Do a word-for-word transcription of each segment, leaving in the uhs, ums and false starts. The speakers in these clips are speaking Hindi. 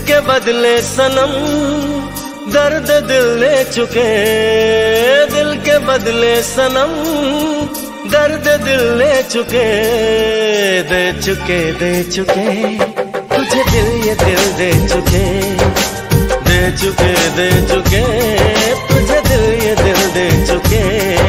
के बदले सनम दर्द दिल ले चुके, दिल के बदले सनम दर्द दिल ले चुके, दे चुके दे चुके तुझे दिल ये दिल दे चुके, दे चुके दे चुके तुझे दिल ये दिल दे चुके।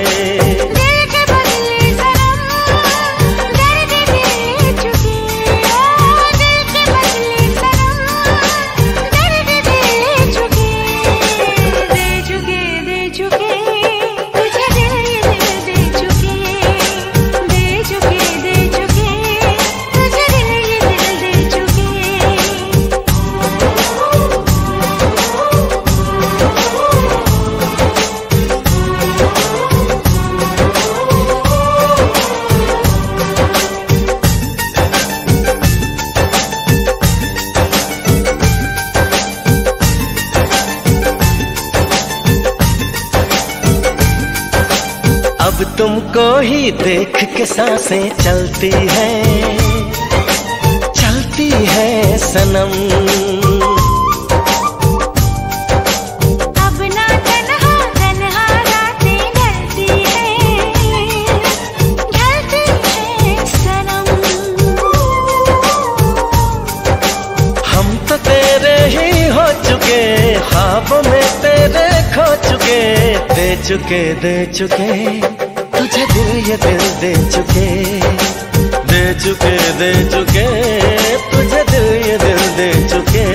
अब तुमको ही देख के सांसें चलती हैं, चलती है सनम। अब ना तन्हा तन्हा रातें ढलती हैं, ढलती है सनम। हम तो तेरे ही हो चुके, ख्वाबों में तेरे खो चुके, दे चुके दे चुके तुझे दिल ये दिल दे चुके, दे चुके दे चुके तुझे दिल ये दिल दे चुके।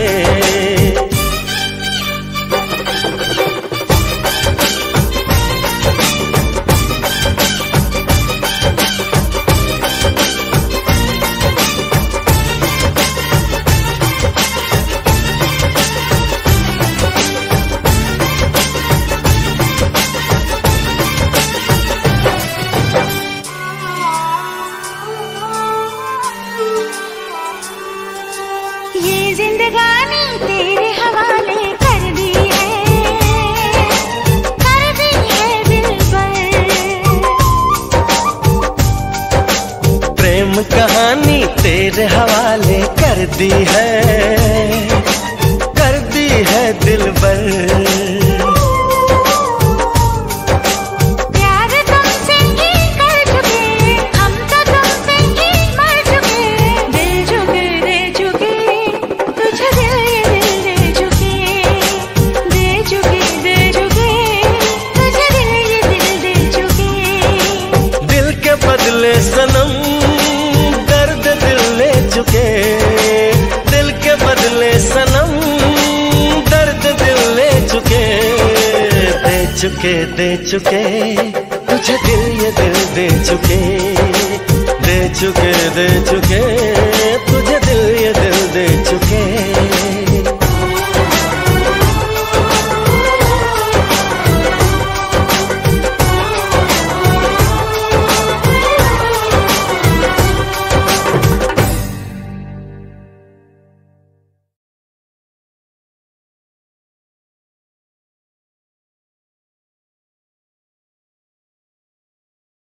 ये जिंदगानी तेरे हवाले कर दी है, कर दी है दिलबर। प्रेम कहानी तेरे हवाले कर दी है, कर दी है दिलबर। बदले सनम दर्द दिल ले चुके, दिल के बदले सनम दर्द दिल ले चुके, दे चुके दे चुके तुझे दिल ये दिल दे चुके, दे चुके दे चुके